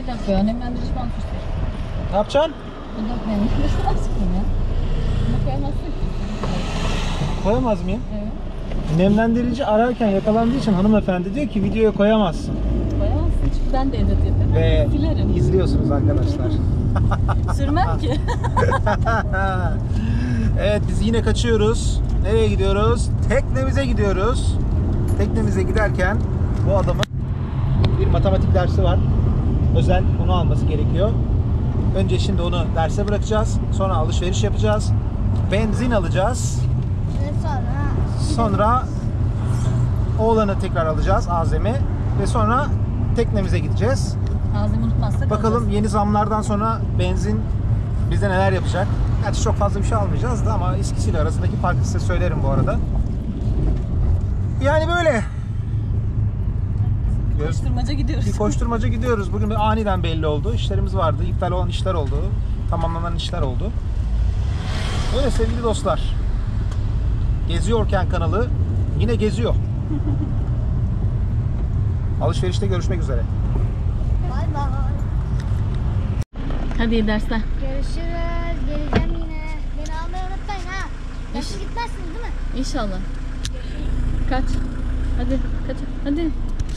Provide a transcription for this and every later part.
dakika ya, nemlendirici falan tutsun. Ne yapacaksın? Bir dakika, nemlendirici falan sıkayım ya. Bunu koyamazsın ki. Koyamaz mıyım? Evet. Nemlendirici ararken yakalandığı için hanımefendi diyor ki videoya koyamazsın. Koyamazsın çünkü ben de edit yapıyorum. Ve Silerim. izliyorsunuz arkadaşlar. Sürmem ki. Evet, biz yine kaçıyoruz. Nereye gidiyoruz? Teknemize gidiyoruz. Teknemize giderken bu adamın bir matematik dersi var. Özel, onu alması gerekiyor. Önce şimdi onu derse bırakacağız. Sonra alışveriş yapacağız. Benzin alacağız. Sonra oğlanı tekrar alacağız, Azem'i. Ve sonra teknemize gideceğiz. Azem'i unutmazsak Bakalım alacağız. yeni zamlardan sonra benzin bize neler yapacak. Gerçi çok fazla bir şey almayacağız da ama eskisiyle arasındaki farkı size söylerim bu arada. Yani böyle. Koşturmaca gidiyoruz. Bir koşturmaca gidiyoruz. Bugün aniden belli oldu. İşlerimiz vardı. İptal olan işler oldu. Tamamlanan işler oldu. Öyle sevgili dostlar. Geziyorken kanalı yine geziyor. Alışverişte görüşmek üzere. Bay bay. Hadi iyi dersler. Görüşürüz. Geleceğim yine. Beni almayı unutmayın ha. Yaşlı gitmezsiniz değil mi? İnşallah. Kaç. Hadi kaç. Hadi.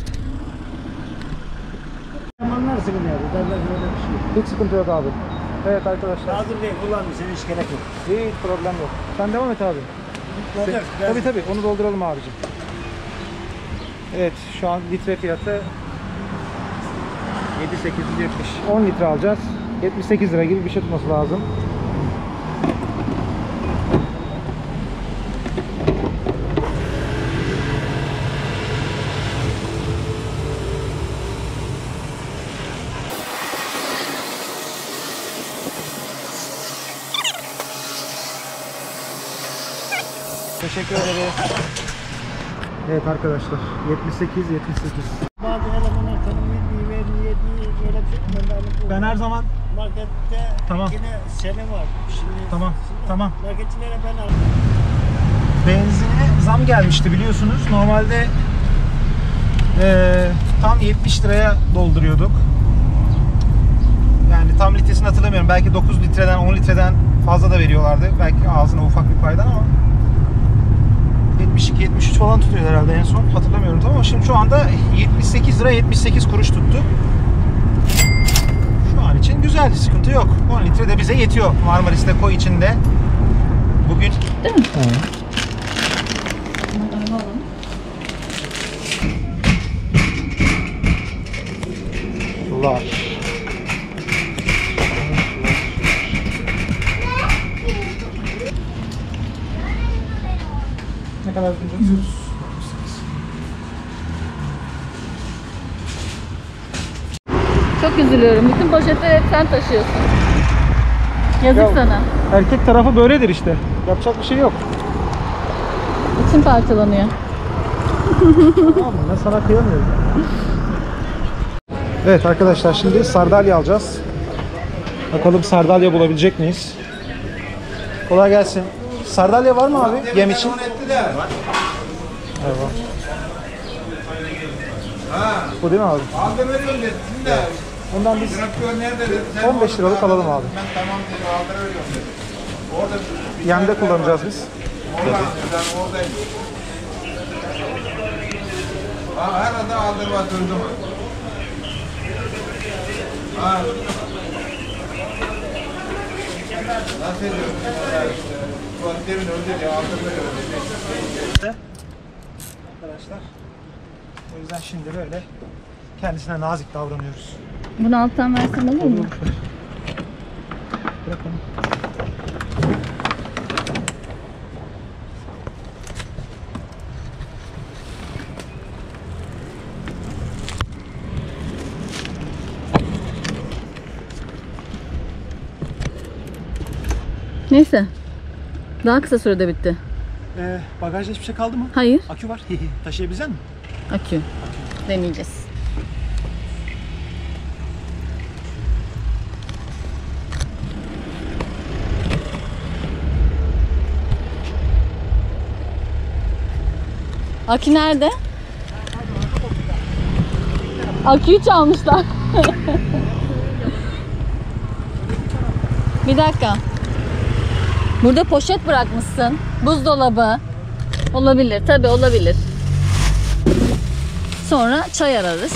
Zamanlar sıkıntı yok. Derler böyle bir şey yok. Hiç sıkıntı yok abi. Evet arkadaşlar. Hazır değil, kullanmışsın, hiç gerek yok. Hiç problem yok. Sen devam et abi. Olacak. Tabii onu dolduralım abicim. Evet, şu an litre fiyatı 7.870. 10 litre alacağız. 78 lira gibi bir şey tutması lazım. Teşekkür ederiz. Evet arkadaşlar, 78. Bazı elemanlar tanım yediği, öyle bir şey. Ben her zaman Markette Tamam. yine sene var. Şimdi tamam. marketçilere ben aldım. Benzine zam gelmişti biliyorsunuz. Normalde tam 70 liraya dolduruyorduk. Yani tam litresini hatırlamıyorum. Belki 9 litreden 10 litreden fazla da veriyorlardı. Belki ağzına ufak bir paydan ama 72-73 falan tutuyor herhalde en son. Hatırlamıyorum tam ama şimdi şu anda 78 lira 78 kuruş tuttu. Şu an için güzel, sıkıntı yok. 10 litre de bize yetiyor. Marmaris'te koy içinde. Bugün Değil mi? Evet. Araba alalım. Sular. Ne kadar tutacağız? 100. Çok üzülüyorum. Bütün poşetleri hep sen taşıyorsun. Yazık Ya, sana. erkek tarafı böyledir işte. Yapacak bir şey yok. İçin parçalanıyor. Tamam mı? Ben sana kıyamıyorum. Evet arkadaşlar, şimdi sardalya alacağız. Bakalım sardalya bulabilecek miyiz? Kolay gelsin. Sardalya var mı abi yem için? Evet. Bu değil mi abi? Aldım veriyorum dedim de. Bundan biz Traktör nerede dedim. Sen 15 liralık alalım abi. Ben tamam dedim aldırıyorum dedim. Orada Yemde kullanacağız biz. oradan ben oradayım. Her anda aldırma durdu mu? Nasıl ediyorsun? Tuvaletlerin öldü ya aldırmıyorum dedi. Arkadaşlar. O yüzden şimdi böyle kendisine nazik davranıyoruz. Bunu alttan versen olur mu? Bırak onu. Neyse. Daha kısa sürede bitti. Bagajda hiçbir şey kaldı mı? Hayır. Akü var. Taşıyabilecek misin? Akü. Deneyeceğiz. Akü nerede? Aküyü çalmışlar. Bir dakika. Burada poşet bırakmışsın. Buzdolabı. Olabilir. Tabii olabilir. Sonra çay ararız.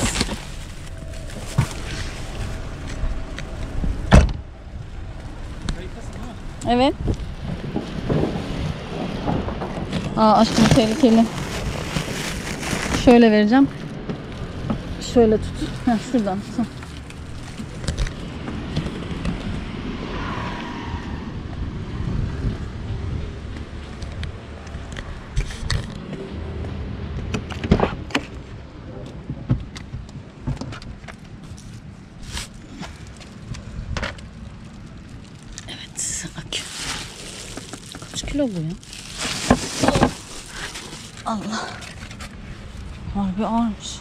Evet. Aşkım tehlikeli. Şöyle vereceğim. Şöyle tut. Heh, şuradan tut. Evet, akü. Kaç kilo bu ya? Allah. Harbi ağırmış.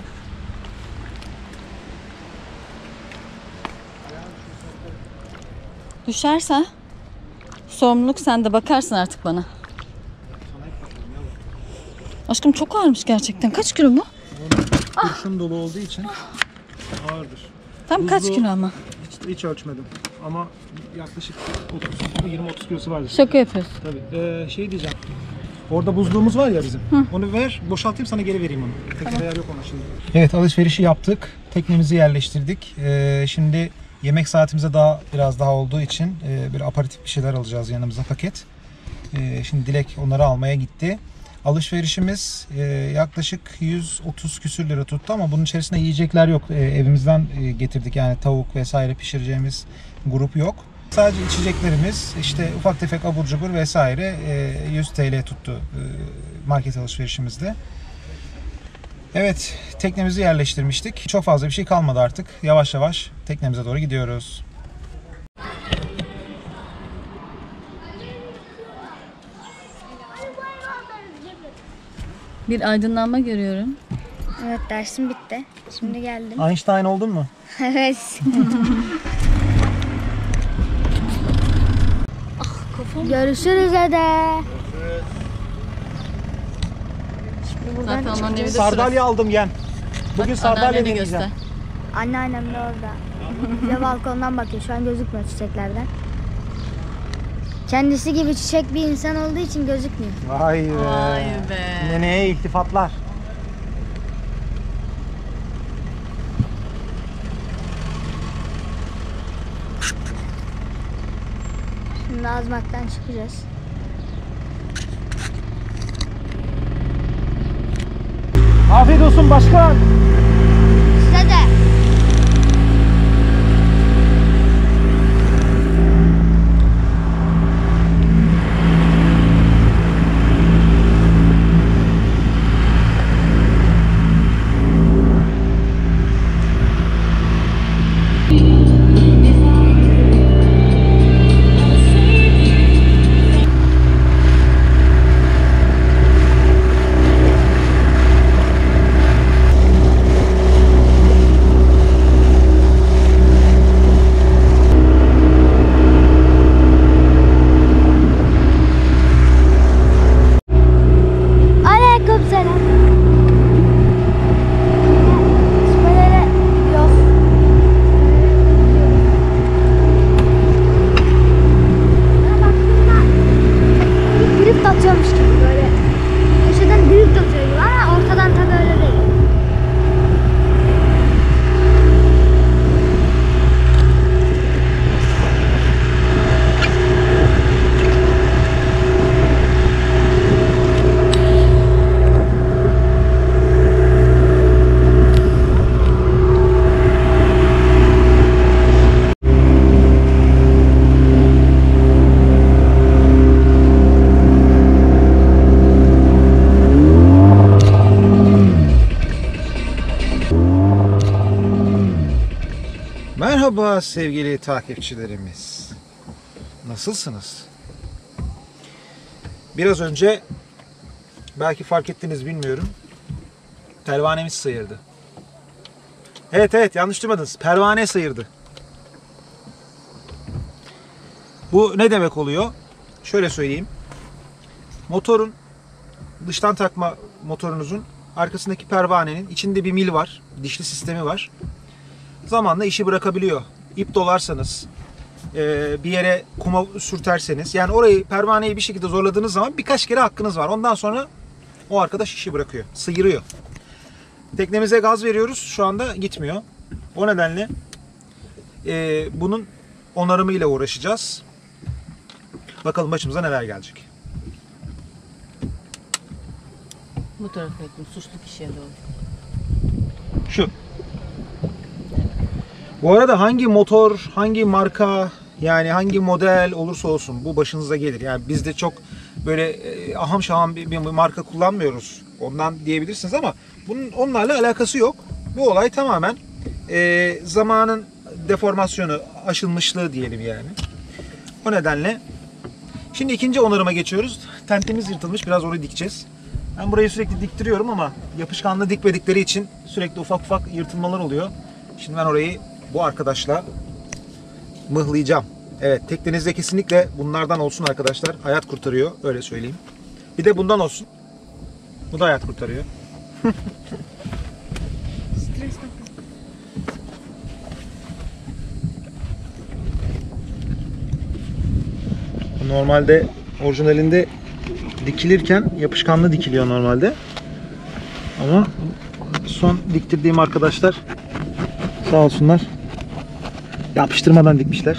Düşerse sorumluluk sende, bakarsın artık bana. Aşkım çok ağırmış gerçekten. Kaç kilo bu? Kurşun dolu olduğu için ağırdır. Tam kaç kilo ama? Hiç ölçmedim ama yaklaşık 20-30 kilosu vardır. Şaka yapıyorsun. Tabii. Şey diyeceğim. Orada buzluğumuz var ya bizim. Onu ver, boşaltayım sana geri vereyim onu. Tekrar yer yok ona şimdi. Evet, alışverişi yaptık. Teknemizi yerleştirdik. Şimdi yemek saatimize biraz daha olduğu için bir aperatif bir şeyler alacağız yanımıza, paket. Şimdi Dilek onları almaya gitti. Alışverişimiz yaklaşık 130 küsür lira tuttu ama bunun içerisinde yiyecekler yok. Evimizden getirdik, yani tavuk vesaire pişireceğimiz grup yok. Sadece içeceklerimiz, işte ufak tefek abur cubur vesaire 100 TL tuttu market alışverişimizde. Evet, teknemizi yerleştirmiştik. Çok fazla bir şey kalmadı artık. Yavaş yavaş teknemize doğru gidiyoruz. Bir aydınlanma görüyorum. Evet, dersim bitti. Şimdi geldim. Einstein oldun mu? Evet. Görüşürüz Ede. Şimdi buradan Zaten onların evi de Sardalya aldım, yen. Bugün sardalya Anneanneni deneyeceğim. göster. anneannem de orada. Bize balkondan bakıyor. Şu an gözükmüyor çiçeklerden. Kendisi gibi çiçek bir insan olduğu için gözükmüyor. Vay be. Vay be. Neneye iltifatlar. Şimdi Azmak'tan çıkacağız. Afiyet olsun başkan. Size de. Merhaba sevgili takipçilerimiz. Nasılsınız? Biraz önce belki fark ettiniz bilmiyorum. Pervanemiz sıyırdı. Evet, yanlış duymadınız. Pervane sıyırdı. Bu ne demek oluyor? Şöyle söyleyeyim. Motorun dıştan takma motorunuzun arkasındaki pervanenin içinde bir mil var. Dişli sistemi var. Zamanla işi bırakabiliyor. İp dolarsanız bir yere kuma sürterseniz, yani orayı, pervaneyi bir şekilde zorladığınız zaman birkaç kere hakkınız var. Ondan sonra o arkadaş işi bırakıyor, sıyırıyor. Teknemize gaz veriyoruz, şu anda gitmiyor. O nedenle bunun onarımıyla uğraşacağız. Bakalım başımıza neler gelecek. Bu tarafa ettim. Suçlu kişiye doğru. Şu. Bu arada hangi motor, hangi marka, yani hangi model olursa olsun bu başınıza gelir. Yani biz de çok böyle aham şaham bir marka kullanmıyoruz. Ondan diyebilirsiniz ama bunun onlarla alakası yok. Bu olay tamamen zamanın deformasyonu, aşılmışlığı diyelim yani. O nedenle şimdi ikinci onarıma geçiyoruz. Tentemiz yırtılmış, biraz orayı dikeceğiz. Ben burayı sürekli diktiriyorum ama yapışkanlı dikmedikleri için sürekli ufak ufak yırtılmalar oluyor. Şimdi ben orayı bu arkadaşla mıhlayacağım. Evet, teknenizde kesinlikle bunlardan olsun arkadaşlar. Hayat kurtarıyor, öyle söyleyeyim. Bir de bundan olsun. Bu da hayat kurtarıyor. Normalde orijinalinde dikilirken yapışkanlı dikiliyor normalde. Ama son diktirdiğim arkadaşlar sağ olsunlar yapıştırmadan dikmişler.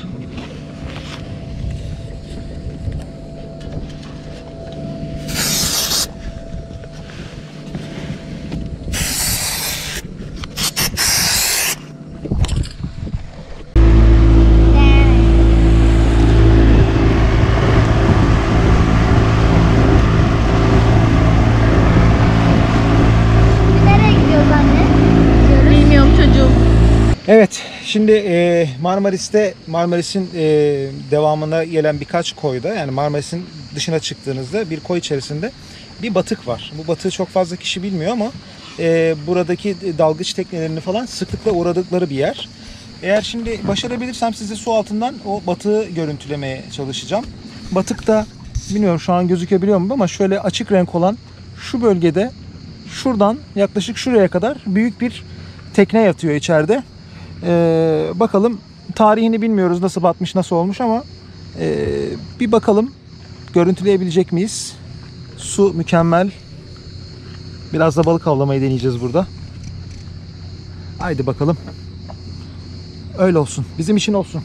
Nereye gidiyoruz anne? Bilmiyorum çocuğum. Evet, şimdi Marmaris'in devamına gelen birkaç koyda, yani Marmaris'in dışına çıktığınızda bir koy içerisinde bir batık var. Bu batığı çok fazla kişi bilmiyor ama buradaki dalgıç teknelerini falan sıklıkla uğradıkları bir yer. Eğer şimdi başarabilirsem size su altından o batığı görüntülemeye çalışacağım. Batık da bilmiyorum şu an gözükebiliyor mu ama şöyle açık renk olan şu bölgede, şuradan yaklaşık şuraya kadar büyük bir tekne yatıyor içeride. Bakalım, tarihini bilmiyoruz nasıl batmış, nasıl olmuş ama bir bakalım görüntüleyebilecek miyiz? Su mükemmel. Biraz da balık avlamayı deneyeceğiz burada. Haydi bakalım. Öyle olsun. Bizim için olsun.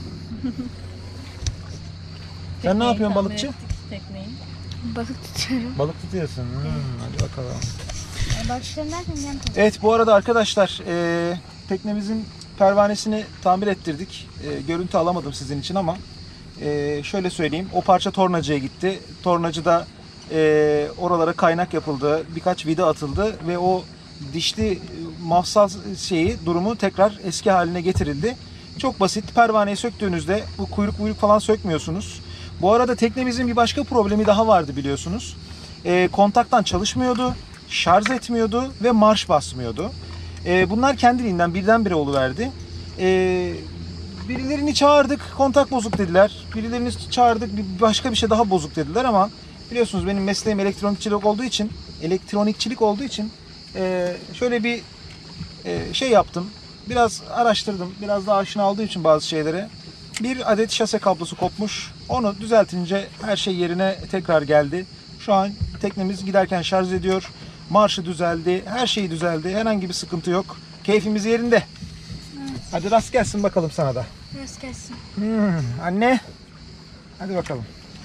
Sen ne yapıyorsun balıkçı? Tekneyi. Balık tutuyorum. Balık tutuyorsun. Hadi bakalım. Balık tutuyorum derken yan tutuyorum. Evet, bu arada arkadaşlar teknemizin pervanesini tamir ettirdik. Görüntü alamadım sizin için ama şöyle söyleyeyim. O parça tornacıya gitti. Tornacıda oralara kaynak yapıldı. Birkaç vida atıldı ve o dişli mafsal durumu tekrar eski haline getirildi. Çok basit. Pervaneyi söktüğünüzde bu kuyruk falan sökmüyorsunuz. Bu arada teknemizin bir başka problemi daha vardı biliyorsunuz. Kontaktan çalışmıyordu, şarj etmiyordu ve marş basmıyordu. Bunlar kendiliğinden birdenbire oluverdi. Birilerini çağırdık, kontak bozuk dediler. Birilerini çağırdık, başka bir şey daha bozuk dediler ama biliyorsunuz benim mesleğim elektronikçilik olduğu için şöyle bir şey yaptım. Biraz araştırdım, biraz daha aşina olduğu için bazı şeylere. Bir adet şase kablosu kopmuş. Onu düzeltince her şey yerine tekrar geldi. Şu an teknemiz giderken şarj ediyor. Marşı düzeldi, her şey düzeldi. Herhangi bir sıkıntı yok. Keyfimiz yerinde. Evet. Hadi rast gelsin bakalım sana da. Rast gelsin. Anne. Hadi bakalım.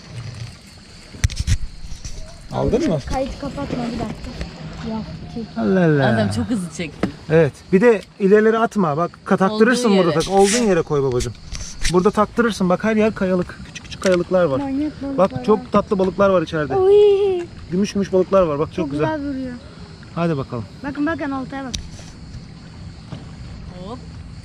Aldın mı? Kayıt kapatma bir dakika. Yok. Allah Allah. Adam çok hızlı çekti. Evet. Bir de ileri atma. Bak taktırırsın Olduğu burada. yere. Olduğun yere koy babacığım. Burada taktırırsın. Bak her yer kayalık. Küçük küçük kayalıklar var. Manyak balık Bak var çok tatlı balıklar var içeride. ha. Oy. Gümüş gümüş balıklar var. Bak çok Çok güzel. güzel vuruyor. Hadi bakalım. Bakın oltaya bak. Hop.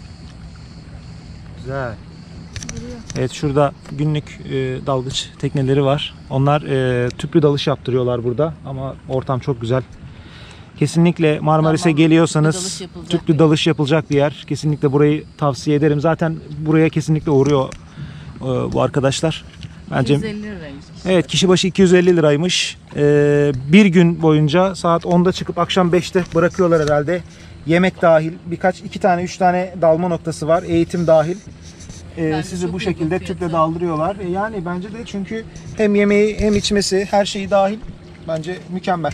Güzel. Evet, şurada günlük dalgıç tekneleri var. Onlar tüplü dalış yaptırıyorlar burada ama ortam çok güzel. Kesinlikle Marmaris'e Tamam, geliyorsanız tüplü dalış yapılacak tüplü bir dalış yapılacak bir yer. Kesinlikle burayı tavsiye ederim. Zaten buraya kesinlikle uğruyor bu arkadaşlar. Bence 250 liraymış. evet, kişi başı 250 liraymış. Bir gün boyunca saat 10'da çıkıp akşam 5'te bırakıyorlar herhalde. Yemek dahil, 2 tane 3 tane dalma noktası var. Eğitim dahil. Bence sizi çok bu uygun şekilde fiyatı. tüple daldırıyorlar. Yani bence de çünkü hem yemeği hem içmesi her şeyi dahil bence mükemmel.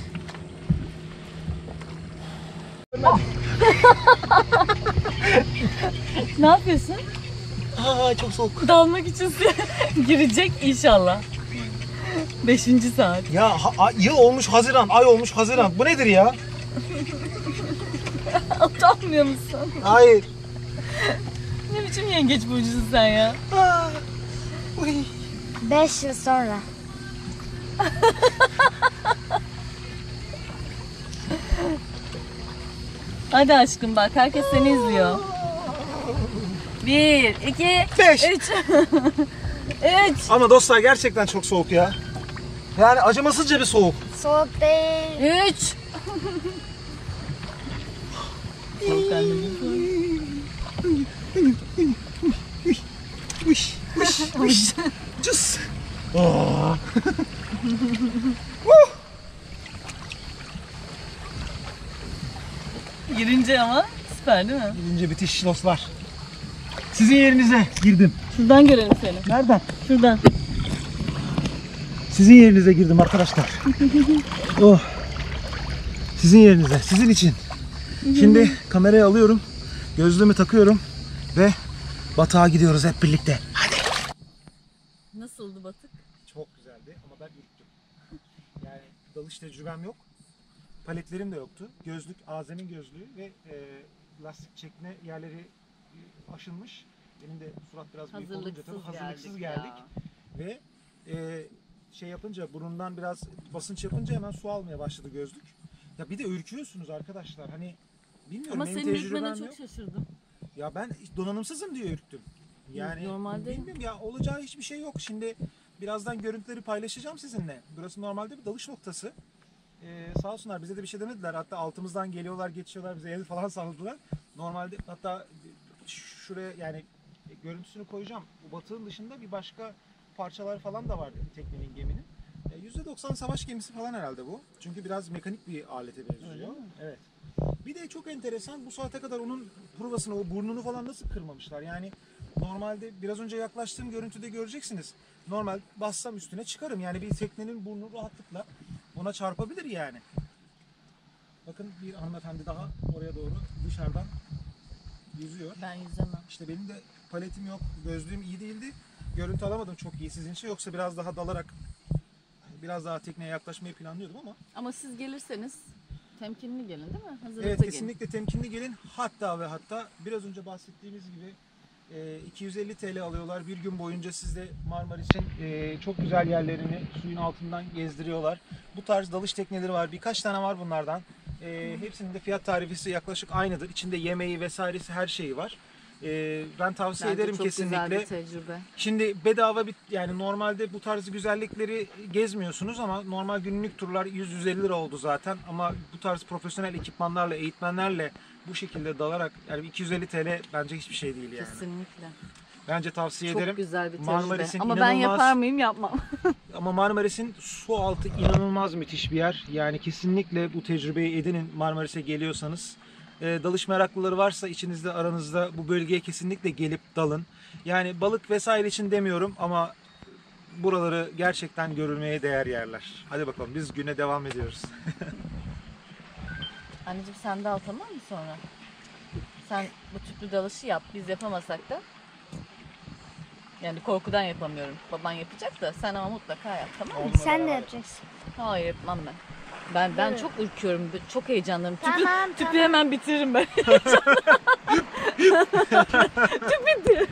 Ne yapıyorsun? Aa çok soğuk. Dalmak için girecek inşallah. 5. saat. Ya yıl olmuş Haziran, ay olmuş Haziran. Bu nedir ya? Utanmıyor musun? Hayır. Ne biçim yengeç burcusun sen ya? 5 yıl sonra. Hadi aşkım bak herkes seni izliyor. 1, 2, 5. 3. 3. Ama dostlar gerçekten çok soğuk ya. Yani acımasızca bir soğuk. Soğuk değil. 3. Soğuk annem. Uş, uş, uş. Cız. Girince ama süper değil mi? Birinci bitiş dostlar. Sizin yerinize girdim. Şuradan görelim seni. Nereden? Şuradan. Sizin yerinize girdim arkadaşlar. Oh. Sizin yerinize, sizin için. Şimdi kamerayı alıyorum. Gözlüğümü takıyorum ve batağa gidiyoruz hep birlikte. Hadi. Nasıldı batık? Çok güzeldi ama ben ürktüm. Yani dalış tecrübem yok. Paletlerim de yoktu. Gözlük, Azem'in gözlüğü ve lastik çekme yerleri aşılmış. Benim de surat biraz büyük olunca tabii hazırlıksız geldik. Ve şey yapınca burundan biraz basınç yapınca hemen su almaya başladı gözlük. Ya bir de ürküyorsunuz arkadaşlar. Hani bilmiyorum Ama benim senin tecrübem ürkmene yok. çok şaşırdım. Ya ben donanımsızım diye ürktüm. Yani Normalde- bilmiyorum ya olacağı hiçbir şey yok. Şimdi birazdan görüntüleri paylaşacağım sizinle. Burası normalde bir dalış noktası. Sağ olsunlar bize de bir şey demediler. Hatta altımızdan geliyorlar, geçiyorlar, bize el falan salladılar. Normalde hatta şuraya yani görüntüsünü koyacağım. Bu batığın dışında bir başka parçalar falan da vardı teknenin, geminin. %90 savaş gemisi falan herhalde bu. Çünkü biraz mekanik bir alete benziyor. Evet. Bir de çok enteresan bu saate kadar onun provasını, o burnunu falan nasıl kırmamışlar? Yani normalde biraz önce yaklaştığım görüntüde göreceksiniz. Normal bassam üstüne çıkarım. Yani bir teknenin burnu rahatlıkla ona çarpabilir yani. Bakın bir hanımefendi daha oraya doğru dışarıdan yüzüyor. Ben yüzemem. İşte benim de paletim yok, gözlüğüm iyi değildi. Görüntü alamadım çok iyi sizin için. Yoksa biraz daha dalarak biraz daha tekneye yaklaşmayı planlıyordum ama. Ama siz gelirseniz temkinli gelin değil mi? Hazırlıklı Evet gelin. kesinlikle temkinli gelin. Hatta ve hatta biraz önce bahsettiğimiz gibi 250 TL alıyorlar. Bir gün boyunca sizde Marmaris'in çok güzel yerlerini suyun altından gezdiriyorlar. Bu tarz dalış tekneleri var. Birkaç tane var bunlardan. Hepsinin de fiyat tarifesi yaklaşık aynıdır. İçinde yemeği vesairesi her şeyi var. Ben tavsiye Bence ederim çok kesinlikle. güzel bir tecrübe. Şimdi bedava bir yani normalde bu tarz güzellikleri gezmiyorsunuz ama normal günlük turlar 100-150 lira oldu zaten ama bu tarz profesyonel ekipmanlarla, eğitmenlerle bu şekilde dalarak yani 250 TL bence hiçbir şey değil yani. Kesinlikle. Bence tavsiye Çok ederim. güzel bir tecrübe. Marmaris'in Ama ben inanılmaz- yapar mıyım? Yapmam. Ama Marmaris'in su altı inanılmaz müthiş bir yer. Yani kesinlikle bu tecrübeyi edinin Marmaris'e geliyorsanız. Dalış meraklıları varsa içinizde aranızda bu bölgeye kesinlikle gelip dalın. Yani balık vesaire için demiyorum ama buraları gerçekten görülmeye değer yerler. Hadi bakalım biz güne devam ediyoruz. Anneciğim sen de al tamam mı sonra? Sen bu tüplü dalışı yap. Biz yapamasak da. Yani korkudan yapamıyorum. Baban yapacak da sen ama mutlaka yap tamam mı? Sen de yapacaksın. Hayır yapmam ben. Ben çok ürküyorum. Çok heyecanlıyım. Tüpü, Tamam, tüpü tamam. hemen bitiririm ben. Tüp bitti.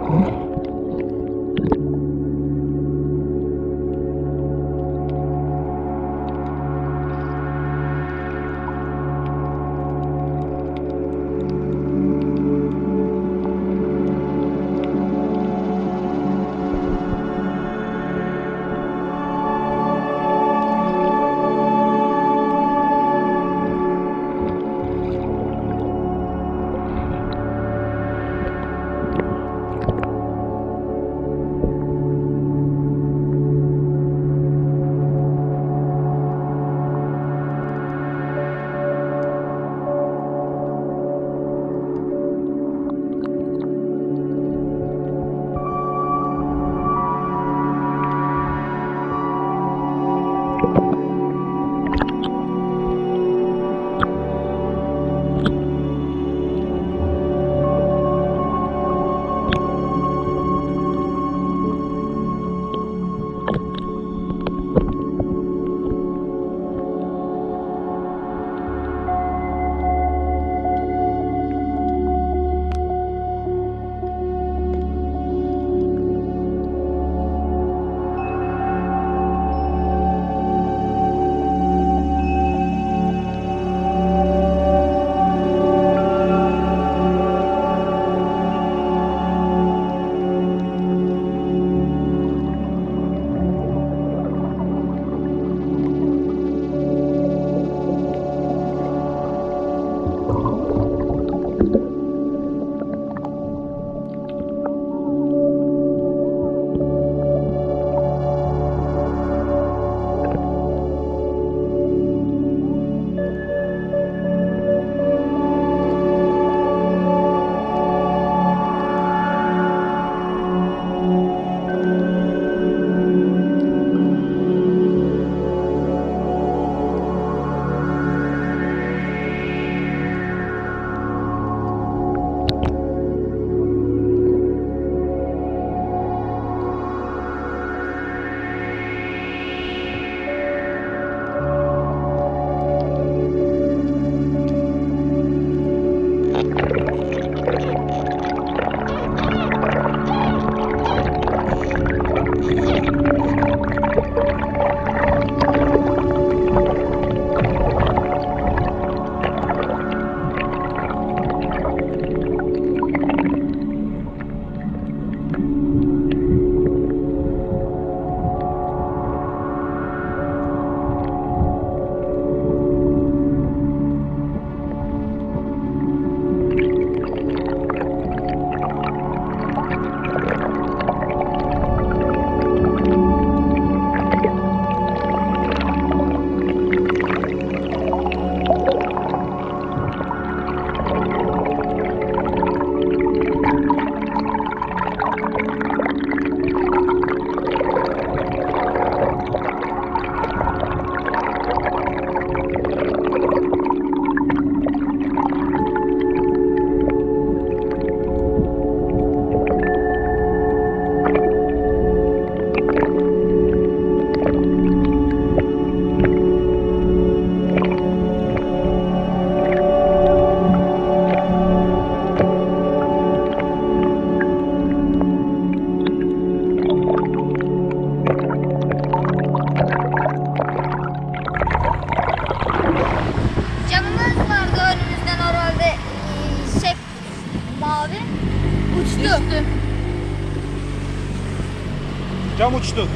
Cam uçtu.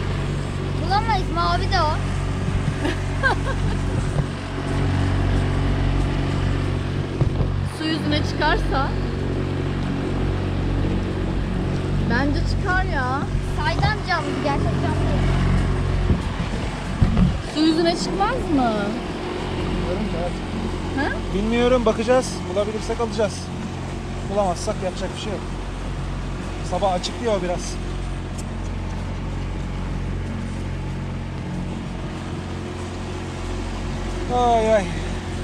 Bulamayız, mavi de o. Su yüzüne çıkarsa bence çıkar ya. Saydam cam, gerçek cam değil. Su yüzüne çıkmaz mı? Ha? Bilmiyorum, bakacağız. Bulabilirsek alacağız. Bulamazsak yapacak bir şey yok. Sabah açık diyor biraz. Ay ay.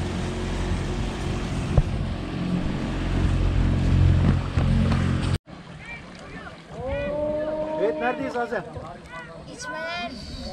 Evet, neredeyiz Azem? İçmeler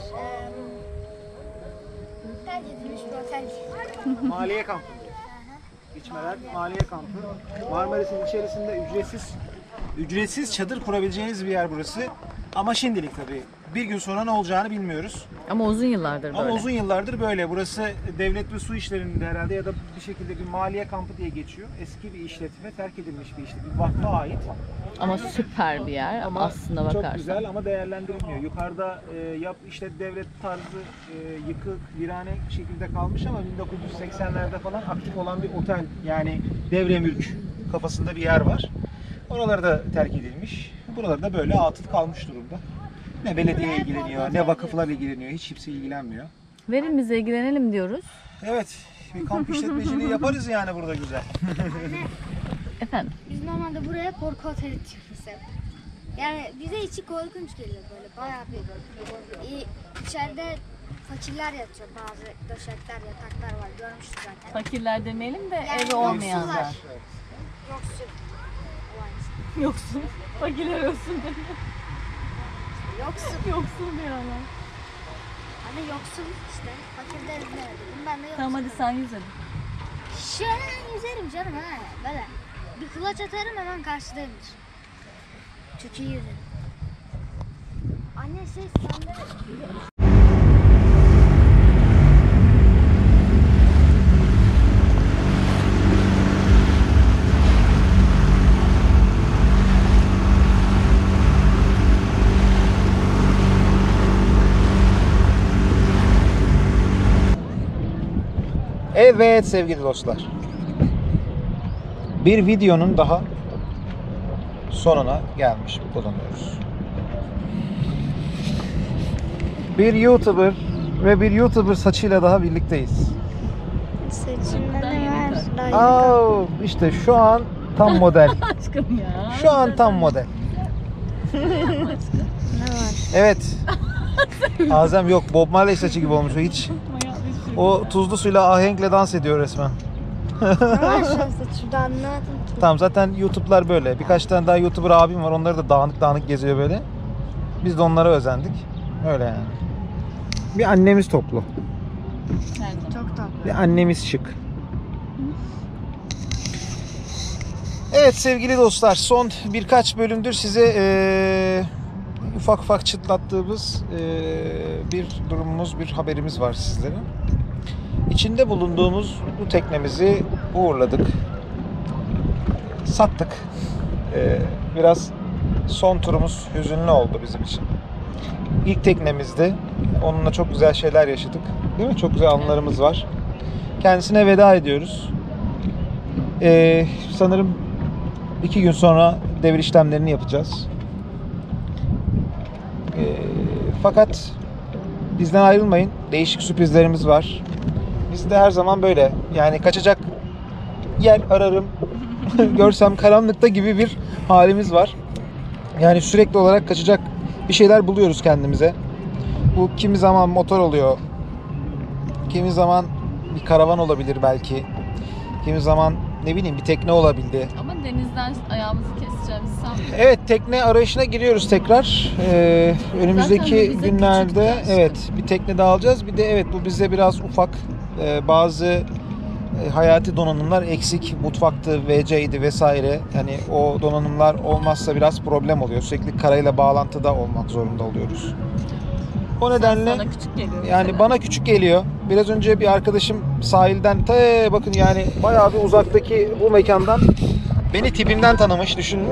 tercih edilmiş bir otel. Maliye kampı. İçmeler Maliye kampı. Marmaris'in içerisinde ücretsiz Ücretsiz çadır kurabileceğiniz bir yer burası. Ama şimdilik tabii. Bir gün sonra ne olacağını bilmiyoruz. Ama uzun yıllardır böyle. Ama uzun yıllardır böyle. Burası Devlet ve Su İşleri'nde herhalde ya da bir şekilde bir maliye kampı diye geçiyor. Eski bir işletme, terk edilmiş bir işletme. Bir vakfa ait. Ama süper bir yer Ama aslında bakarsan. çok güzel ama değerlendirilmiyor. Yukarıda işte devlet tarzı yıkık, virane şekilde kalmış ama 1980'lerde falan aktif olan bir otel. Yani devre mülk kafasında bir yer var. Oralar da terk edilmiş. Buralar da böyle atıl kalmış durumda. Ne belediye ilgileniyor, ne vakıflar ilgileniyor. Hiç kimse ilgilenmiyor. Verin bize ilgilenelim diyoruz. Evet, bir kamp işletmeciliği yaparız yani burada güzel. Efendim? Biz normalde buraya korku oteli çıkmışız hep. Yani bize içi korkunç geliyor böyle bayağı bir. İçeride fakirler yatıyor, bazı döşekler, yataklar var, görmüştük zaten. Fakirler demeyelim de Yani evi olmayanlar. yoksullar. Yoksul. olan insan. Yoksun. Fakirler yoksun. Yoksul. Yoksun diyorlar. Hani yoksul işte. Fakir deriz ne dedim, ben de yoksul. Tamam hadi sen yüz hadi. Şöyle yüzerim canım ha, böyle. Bir kulaç atarım hemen karşıdayımdır. Çok iyi yüzerim. Anne ses sende. Evet sevgili dostlar. Bir videonun daha sonuna gelmiş bulunuyoruz. Bir YouTuber ve bir YouTuber saçıyla daha birlikteyiz. Saçımda ne var? Aa, işte şu an tam model. Aşkım ya. Şu an tam model. Ne var? Evet. Azem yok, Bob Marley saçı gibi olmuş o hiç. O tuzlu suyla ahenkle dans ediyor resmen. Ne var şu an saçımda anlamadım ki. Tamam zaten YouTube'lar böyle. Birkaç tane daha YouTuber abim var. Onları da dağınık dağınık geziyor böyle. Biz de onlara özendik. Öyle yani. Bir annemiz toplu. Çok tatlı. Bir annemiz şık. Evet sevgili dostlar, son birkaç bölümdür size ufak ufak çıtlattığımız bir durumumuz, bir haberimiz var sizlere. İçinde bulunduğumuz bu teknemizi uğurladık. Sattık. Biraz son turumuz hüzünlü oldu bizim için. İlk teknemizdi. Onunla çok güzel şeyler yaşadık. Değil mi? Çok güzel anılarımız var. Kendisine veda ediyoruz. Sanırım 2 gün sonra devir işlemlerini yapacağız. Fakat bizden ayrılmayın. Değişik sürprizlerimiz var. Biz de her zaman böyle. Yani kaçacak yer ararım. Görsem karanlıkta gibi bir halimiz var. Yani sürekli olarak kaçacak bir şeyler buluyoruz kendimize. Bu kimi zaman motor oluyor. Kimi zaman bir karavan olabilir belki. Kimi zaman ne bileyim bir tekne olabildi. Ama denizden ayağımızı keseceğimizi sanmıyorum. Evet, tekne arayışına giriyoruz tekrar. Önümüzdeki bize günlerde küçüktü evet bir tekne daha alacağız. Bir de evet bu bize biraz ufak. Bazı hayati donanımlar eksik. Mutfaktı, WC'ydi vesaire. Yani o donanımlar olmazsa biraz problem oluyor. Sürekli karayla bağlantıda olmak zorunda oluyoruz. O nedenle Sana küçük geliyor. yani mesela. bana küçük geliyor. Biraz önce bir arkadaşım sahilden bakın yani bayağı bir uzaktaki bu mekandan beni tipimden tanımış, düşünün.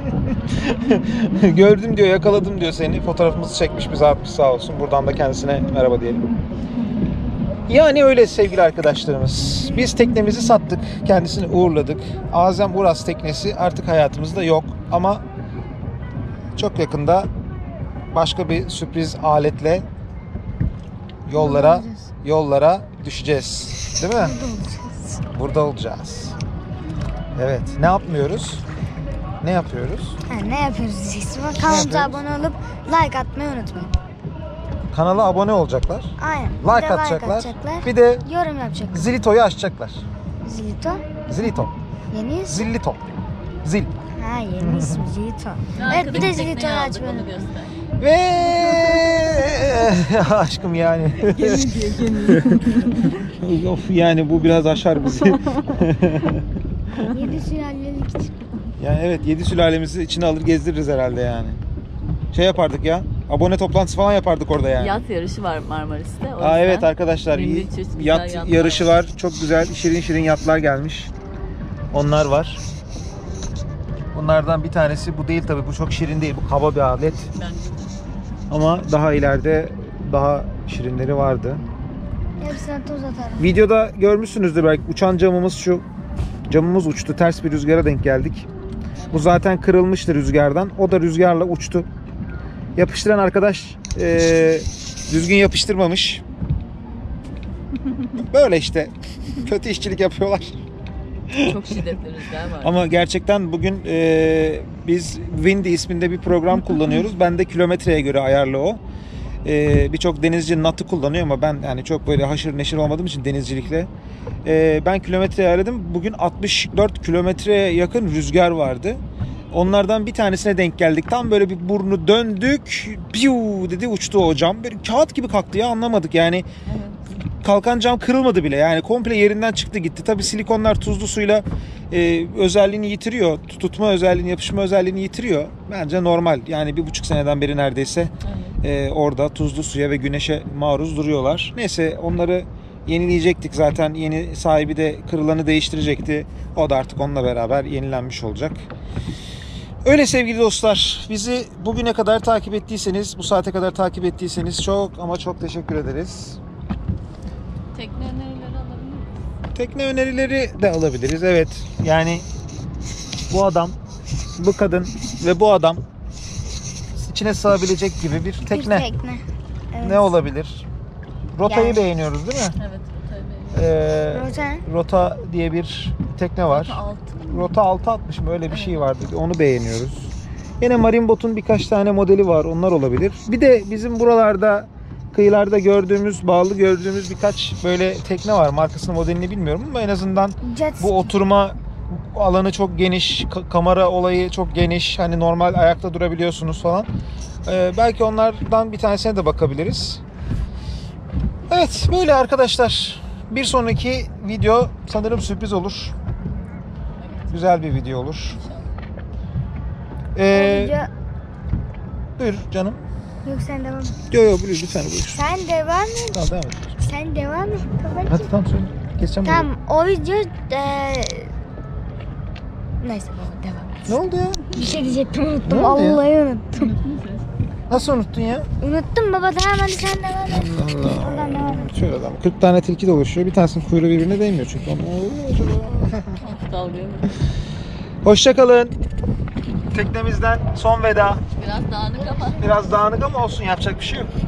Gördüm diyor, yakaladım diyor seni. Fotoğrafımızı çekmiş, bize atmış sağ olsun. Buradan da kendisine merhaba diyelim. Yani öyle sevgili arkadaşlarımız. Biz teknemizi sattık, kendisini uğurladık. Azem Uras teknesi artık hayatımızda yok. Ama çok yakında başka bir sürpriz aletle yollara düşeceğiz. Değil mi? Burada olacağız. Evet. Ne yapmıyoruz? Ne yapıyoruz? Ne yapıyoruz diyeceksin. Kanalımıza abone olup like atmayı unutmayın. Kanala abone olacaklar. Aynen. Like Bir de atacaklar. Bir de yorum yapacaklar. Zilito'yu açacaklar. Zilito. Zilito. Yeni isim. Zillito. Zil. Ha yeni isim Zilito. Ne Evet bir de arkadaki Zilito'yu tekneyi aldık, açmayı onu unutmayın. göster. Ve aşkım yani. Of yani bu biraz aşar bizi. 7 sülalelik için. Yani evet 7 sülalemizi içine alır gezdiririz herhalde yani. Şey yapardık ya. Abone toplantısı falan yapardık orada yani. Yat yarışı var Marmaris'te. O Aa, evet yüzden arkadaşlar bin çeşit güzel yat yatlar yarışı var. Çok güzel şirin şirin yatlar gelmiş. Onlar var. Bunlardan bir tanesi bu değil tabii. Bu çok şirin değil. Bu kaba bir alet. Bence de. Ama daha ileride daha şirinleri vardı. Hepsine toz atarım. Videoda görmüşsünüzdür belki. Uçan camımız şu. Camımız uçtu. Ters bir rüzgara denk geldik. Bu zaten kırılmıştı rüzgardan. O da rüzgarla uçtu. Yapıştıran arkadaş düzgün yapıştırmamış. Böyle işte. Kötü işçilik yapıyorlar. Çok şiddetli rüzgar var. Ama gerçekten bugün biz Windy isminde bir program kullanıyoruz. Ben de kilometreye göre ayarlı o. Birçok denizci NAT'ı kullanıyor ama ben yani çok böyle haşır neşir olmadığım için denizcilikle ben kilometreyi ayarladım. Bugün 64 kilometreye yakın rüzgar vardı. Onlardan bir tanesine denk geldik. Tam böyle bir burnu döndük. Piu dedi uçtu o cam. Böyle kağıt gibi kalktı ya, anlamadık yani. Evet. Kalkan cam kırılmadı bile. Yani komple yerinden çıktı gitti. Tabii silikonlar tuzlu suyla özelliğini yitiriyor. Tutma özelliğini, yapışma özelliğini yitiriyor. Bence normal. Yani 1,5 seneden beri neredeyse orada tuzlu suya ve güneşe maruz duruyorlar. Neyse onları yenileyecektik. Zaten yeni sahibi de kırılanı değiştirecekti. O da artık onunla beraber yenilenmiş olacak. Öyle sevgili dostlar. Bizi bugüne kadar takip ettiyseniz, bu saate kadar takip ettiyseniz çok ama çok teşekkür ederiz. Tekne önerileri alabilir miyiz? Tekne önerileri de alabiliriz. Evet. Yani bu adam, bu kadın ve bu adam içine sığabilecek gibi bir tekne. Bir tekne. Evet. Ne olabilir? Rotayı Yani. beğeniyoruz değil mi? Evet. Rotayı beğeniyorum. Rota. Rota diye bir tekne var. Rota 6. Rota 660 mı? Öyle bir şey vardı. Onu beğeniyoruz. Yine Marinbot'un birkaç tane modeli var. Onlar olabilir. Bir de bizim buralarda kıyılarda gördüğümüz, bağlı gördüğümüz birkaç böyle tekne var. Markasını, modelini bilmiyorum ama en azından Jet ski. bu oturma alanı çok geniş, kamera olayı çok geniş. Hani normal ayakta durabiliyorsunuz falan. Belki onlardan bir tanesine de bakabiliriz. Evet, böyle arkadaşlar. Bir sonraki video sanırım sürpriz olur. Güzel bir video olur. Video- Buyur canım. Yok sen devam et. Yok buyur lütfen buyur. Sen devam et. Tamam devam et. Sen devam et. Hadi tamam söyle. Keseceğim bunu. Tamam o video neyse baba devam et. Ne oldu ya? Bir şey diyecektim unuttum. Ne oldu ya? Vallahi unuttum. Nasıl unuttun ya? Unuttum baba tamam hadi sen devam et. Allah Oradan devam et. Şöyle adam 40 tane tilki dolaşıyor. Bir tanesinin kuyruğu birbirine değmiyor çünkü. Dalgaya Hoşça kalın. Teknemizden son veda. Biraz dağınık ama. Biraz dağınık ama olsun, yapacak bir şey yok.